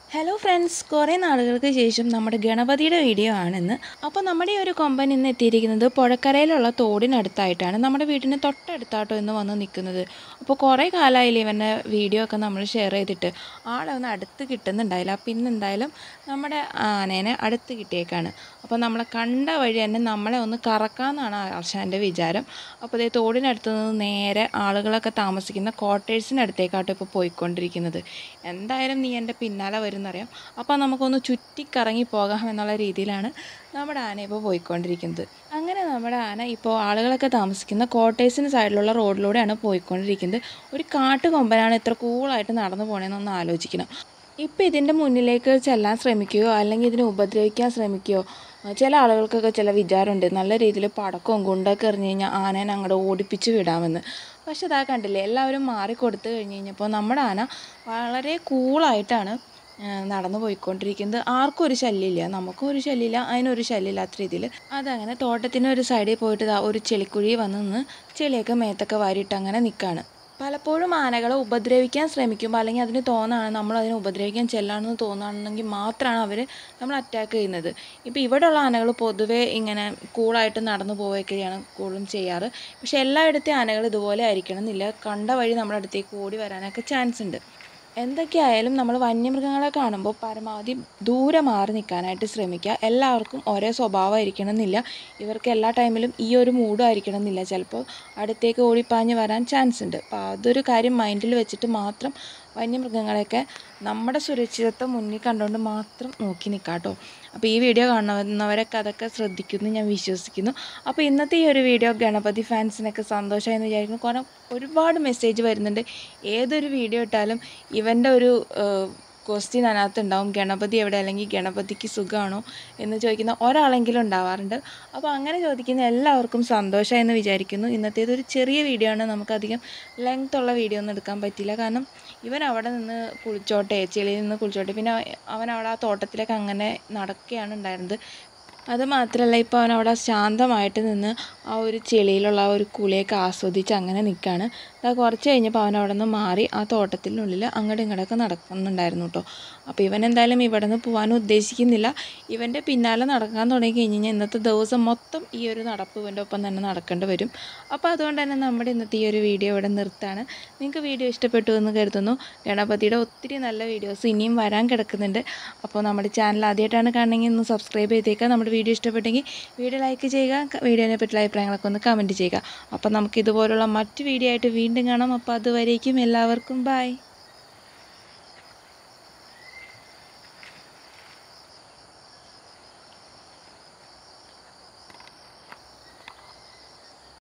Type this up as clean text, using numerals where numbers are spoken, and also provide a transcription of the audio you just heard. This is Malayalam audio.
ഹലോ ഫ്രണ്ട്സ്, കുറേ നാളുകൾക്ക് ശേഷം നമ്മുടെ ഗണപതിയുടെ വീഡിയോ ആണെന്ന്. അപ്പോൾ നമ്മുടെ ഈ ഒരു കൊമ്പൻ ഇന്ന് എത്തിയിരിക്കുന്നത് പുഴക്കരയിലുള്ള തോടിനടുത്തായിട്ടാണ്. നമ്മുടെ വീടിന് തൊട്ടടുത്താട്ടോ ഇന്ന് വന്ന് നിൽക്കുന്നത്. അപ്പോൾ കുറേ കാലമായില്ലേ ഇവൻ്റെ വീഡിയോ ഒക്കെ നമ്മൾ ഷെയർ ചെയ്തിട്ട്. ആളെ ഒന്ന് അടുത്ത് കിട്ടുന്നുണ്ടായില്ല. അപ്പോൾ ഇന്ന് എന്തായാലും നമ്മുടെ ആനേനെ അടുത്ത് കിട്ടിയേക്കാണ്. അപ്പോൾ നമ്മളെ കണ്ട വഴി തന്നെ നമ്മളെ ഒന്ന് കറക്കാമെന്നാണ് ആശാൻ്റെ വിചാരം. അപ്പോൾ ഇതേ തോടിനടുത്ത് നിന്ന് നേരെ ആളുകളൊക്കെ താമസിക്കുന്ന ക്വാർട്ടേഴ്സിനടുത്തേക്കാട്ടോ ഇപ്പോൾ പോയിക്കൊണ്ടിരിക്കുന്നത്. എന്തായാലും നീ എൻ്റെ പിന്നാലെ വരുന്നറിയാം. അപ്പോൾ നമുക്കൊന്ന് ചുറ്റിക്കറങ്ങി പോകാം എന്നുള്ള രീതിയിലാണ് നമ്മുടെ ആന ഇപ്പോൾ പോയിക്കൊണ്ടിരിക്കുന്നത്. അങ്ങനെ നമ്മുടെ ആന ഇപ്പോൾ ആളുകളൊക്കെ താമസിക്കുന്ന ക്വാർട്ടേഴ്സിന് സൈഡിലുള്ള റോഡിലൂടെയാണ് പോയിക്കൊണ്ടിരിക്കുന്നത്. ഒരു കാട്ടുകൊമ്പനാണ് ഇത്ര കൂളായിട്ട് നടന്നു പോകണമെന്നൊന്ന് ആലോചിക്കണം. ഇപ്പോൾ ഇതിൻ്റെ മുന്നിലേക്ക് ചെല്ലാൻ ശ്രമിക്കുകയോ അല്ലെങ്കിൽ ഇതിനെ ഉപദ്രവിക്കാൻ ശ്രമിക്കുകയോ ചില ആളുകൾക്കൊക്കെ ചില വിചാരമുണ്ട്, നല്ല രീതിയിൽ പടക്കവും ഗുണ്ടൊക്കെ എറിഞ്ഞ് കഴിഞ്ഞാൽ ആനേനെ അങ്ങോട്ട് ഓടിപ്പിച്ച് വിടാമെന്ന്. പക്ഷെ അതാ കണ്ടില്ലേ, എല്ലാവരും മാറിക്കൊടുത്തു കഴിഞ്ഞ് കഴിഞ്ഞപ്പോൾ നമ്മുടെ ആന വളരെ കൂളായിട്ടാണ് നടന്നു പോയിക്കൊണ്ടിരിക്കുന്നത്. ആർക്കും ഒരു ശല്യമില്ല, നമുക്കും ഒരു ശല്യമില്ല, അതിനൊരു ശല്യമില്ലാത്ത രീതിയിൽ അതങ്ങനെ തോട്ടത്തിൻ്റെ ഒരു സൈഡിൽ പോയിട്ട് ഒരു ചെളിക്കുഴി വന്ന് നിന്ന് ചെളിയൊക്കെ മേത്തൊക്കെ വാരിയിട്ട് അങ്ങനെ നിൽക്കുകയാണ്. പലപ്പോഴും ആനകളെ ഉപദ്രവിക്കാൻ ശ്രമിക്കുമ്പോൾ അല്ലെങ്കിൽ അതിന് തോന്നാണ് നമ്മൾ അതിനെ ഉപദ്രവിക്കാൻ ചെല്ലാണെന്ന് തോന്നുകയാണെങ്കിൽ മാത്രമാണ് അവർ നമ്മൾ അറ്റാക്ക് ചെയ്യുന്നത്. ഇപ്പോൾ ഇവിടെയുള്ള ആനകൾ പൊതുവേ ഇങ്ങനെ കൂളായിട്ട് നടന്നു പോവുകയൊക്കെയാണ് കൂടുതലും ചെയ്യാറ്. പക്ഷേ എല്ലായിടത്തെയും ആനകൾ ഇതുപോലെ ആയിരിക്കണം എന്നില്ല. കണ്ട വഴി നമ്മുടെ അടുത്തേക്ക് ഓടി വരാനൊക്കെ ചാൻസ് ഉണ്ട്. എന്തൊക്കെയായാലും നമ്മൾ വന്യമൃഗങ്ങളെ കാണുമ്പോൾ പരമാവധി ദൂരെ മാറി നിൽക്കാനായിട്ട് ശ്രമിക്കുക. എല്ലാവർക്കും ഒരേ സ്വഭാവമായിരിക്കണം എന്നില്ല. ഇവർക്ക് എല്ലാ ടൈമിലും ഈ ഒരു മൂഡും ആയിരിക്കണം എന്നില്ല. ചിലപ്പോൾ അടുത്തേക്ക് ഓടിപ്പാഞ്ഞ് വരാൻ ചാൻസ് ഉണ്ട്. അപ്പോൾ അതൊരു കാര്യം മൈൻഡിൽ വെച്ചിട്ട് മാത്രം വന്യമൃഗങ്ങളെയൊക്കെ നമ്മുടെ സുരക്ഷിതത്വം മുന്നിൽ കണ്ടുകൊണ്ട് മാത്രം നോക്കി നിൽക്കാം കേട്ടോ. അപ്പോൾ ഈ വീഡിയോ കാണുന്നവരൊക്കെ അതൊക്കെ ശ്രദ്ധിക്കുമെന്ന് ഞാൻ വിശ്വസിക്കുന്നു. അപ്പോൾ ഇന്നത്തെ ഈ ഒരു വീഡിയോ ഗണപതി ഫാൻസിനൊക്കെ സന്തോഷമായെന്ന് വിചാരിക്കുന്നു. കാരണം ഒരുപാട് മെസ്സേജ് വരുന്നുണ്ട്. ഏതൊരു വീഡിയോ ഇട്ടാലും ഇവൻ്റെ ഒരു ക്വസ്റ്റ്യൻ അതിനകത്തുണ്ടാവും, ഗണപതി എവിടെ, അല്ലെങ്കിൽ ഗണപതിക്ക് സുഖമാണോ എന്ന് ചോദിക്കുന്ന ഒരാളെങ്കിലും ഉണ്ടാവാറുണ്ട്. അപ്പോൾ അങ്ങനെ ചോദിക്കുന്ന എല്ലാവർക്കും സന്തോഷമായെന്ന് വിചാരിക്കുന്നു. ഇന്നത്തേതൊരു ചെറിയ വീഡിയോ ആണ്, നമുക്കധികം ലെങ്ത് ഉള്ള വീഡിയോ ഒന്നും എടുക്കാൻ പറ്റില്ല. കാരണം ഇവൻ അവിടെ നിന്ന് കുളിച്ചോട്ടെ, ചെളിയിൽ നിന്ന് കുളിച്ചോട്ടെ, പിന്നെ അവൻ അവിടെ ആ തോട്ടത്തിലേക്ക് അങ്ങനെ നടക്കുകയാണ് ഉണ്ടായിരുന്നത്. അതുമാത്രമല്ല, ഇപ്പോൾ അവൻ അവിടെ ശാന്തമായിട്ട് നിന്ന് ആ ഒരു ചെളിയിലുള്ള ആ ഒരു കുളിയൊക്കെ ആസ്വദിച്ച് അങ്ങനെ നിൽക്കുകയാണ്. അത് കുറച്ച് കഴിഞ്ഞപ്പോൾ അവൻ അവിടെ നിന്ന് മാറി ആ തോട്ടത്തിനുള്ളിൽ അങ്ങോട്ടും ഇങ്ങോട്ടൊക്കെ നടക്കുന്നുണ്ടായിരുന്നു കേട്ടോ. അപ്പോൾ ഇവൻ എന്തായാലും ഇവിടെ നിന്ന് പോകാനും ഉദ്ദേശിക്കുന്നില്ല. ഇവൻ്റെ പിന്നാലെ നടക്കാൻ തുടങ്ങി കഴിഞ്ഞ് കഴിഞ്ഞാൽ ഇന്നത്തെ ദിവസം മൊത്തം ഈ ഒരു നടപ്പ് ഇവൻ്റെ ഒപ്പം തന്നെ നടക്കേണ്ടി വരും. അപ്പോൾ അതുകൊണ്ട് തന്നെ നമ്മുടെ ഇന്നത്തെ ഈ ഒരു വീഡിയോ ഇവിടെ നിർത്താണ്. നിങ്ങൾക്ക് വീഡിയോ ഇഷ്ടപ്പെട്ടു എന്ന് കരുതുന്നു. ഗണപതിയുടെ ഒത്തിരി നല്ല വീഡിയോസ് ഇനിയും വരാൻ കിടക്കുന്നുണ്ട്. അപ്പോൾ നമ്മുടെ ചാനൽ ആദ്യമായിട്ടാണ് കാണണമെങ്കിൽ ഒന്ന് സബ്സ്ക്രൈബ് ചെയ്തേക്കുക. നമ്മുടെ വീഡിയോ ഇഷ്ടപ്പെട്ടെങ്കിൽ വീഡിയോ ലൈക്ക് ചെയ്യുക. വീഡിയോനെ പറ്റിയുള്ള അഭിപ്രായങ്ങളൊക്കെ ഒന്ന് കമൻറ്റ് ചെയ്യുക. അപ്പോൾ നമുക്ക് ഇതുപോലുള്ള മറ്റു വീഡിയോ ആയിട്ട് വീണ്ടും കാണാം. അപ്പോൾ അതുവരേക്കും എല്ലാവർക്കും ബൈ.